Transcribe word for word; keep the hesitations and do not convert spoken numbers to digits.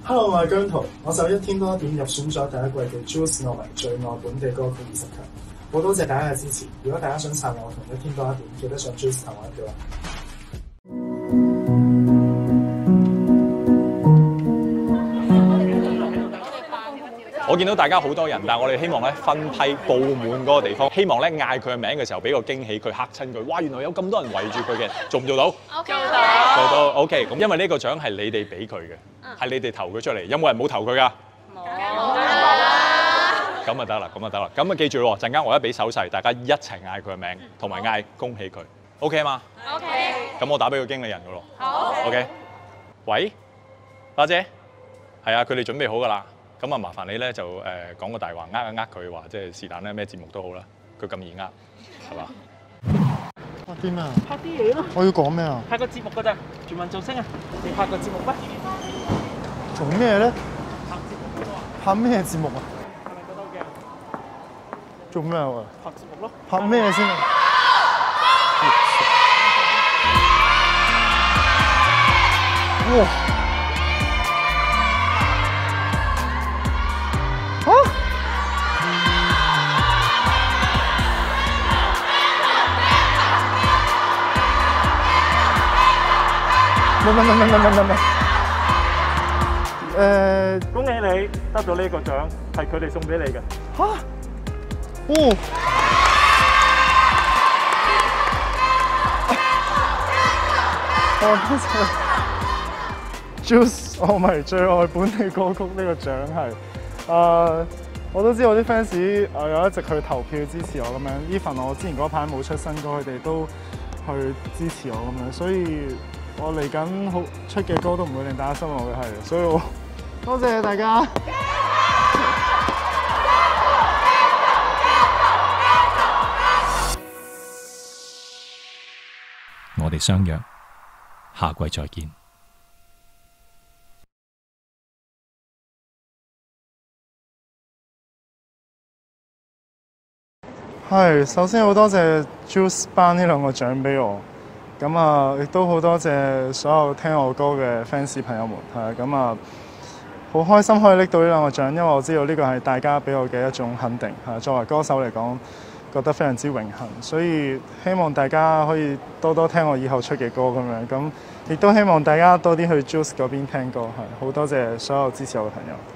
Hello， 我係姜濤，我就一天多一點入選咗第一季嘅 Juice 諾為最愛本地歌曲二十強，好多謝大家嘅支持。如果大家想撐我同一天多一點，記得上 Juice 投我一票啦。 我見到大家好多人，但係我哋希望咧分批佈滿嗰個地方，希望咧嗌佢嘅名嘅時候俾個驚喜佢，嚇親佢。哇！原來有咁多人圍住佢嘅，做唔做到？ 做到。 做到。OK， 咁因為呢個獎係你哋俾佢嘅，係、嗯、你哋投佢出嚟。有冇人冇投佢㗎？冇啦。咁啊得啦，咁啊得啦。咁啊記住喎，陣間我一俾手勢，大家一齊嗌佢嘅名，同埋嗌恭喜佢。OK 嘛 ？OK。 咁我打俾個經理人㗎咯。 好。 OK。喂，花姐，係啊，佢哋準備好㗎啦。咁啊，麻煩你咧就誒、呃、講個大話，呃一呃佢話，即係是但咧咩節目都好啦，佢咁易呃，係嘛？ 拍啲咩啊？ 拍啲嘢咯。 我要講咩啊？ 拍個節目㗎咋，全民造星啊！你拍個節目咩？ 做咩咧？ 拍節目咯。 拍咩節目啊？ 係咪覺得好驚？ 做咩啊？ 拍節目咯。 拍咩先啊？哇！啊！唔唔唔唔唔唔唔！誒， 恭喜你得到呢個獎，係佢哋送俾你嘅。 嚇！哦！哦，多謝。Juice 我咪最愛本地歌曲呢個獎係，誒、uh, 我都知道我啲 fans 誒有一直去投票支持我咁樣 ，even 我之前嗰排冇出新歌，佢哋都去支持我咁樣，所以我嚟緊好出嘅歌都唔會令大家失望嘅係，所以我多謝大家。 我哋相約下季再見。 係，首先好多謝 Juice 頒呢兩個獎俾我，咁啊，亦都好多謝所有聽我歌嘅 fans 朋友們，係咁啊，好開心可以拎到呢兩個獎，因為我知道呢個係大家俾我嘅一種肯定，係作為歌手嚟講，覺得非常之榮幸，所以希望大家可以多多聽我以後出嘅歌咁樣，咁亦都希望大家多啲去 Juice 嗰邊聽歌，係好多謝所有支持我嘅朋友。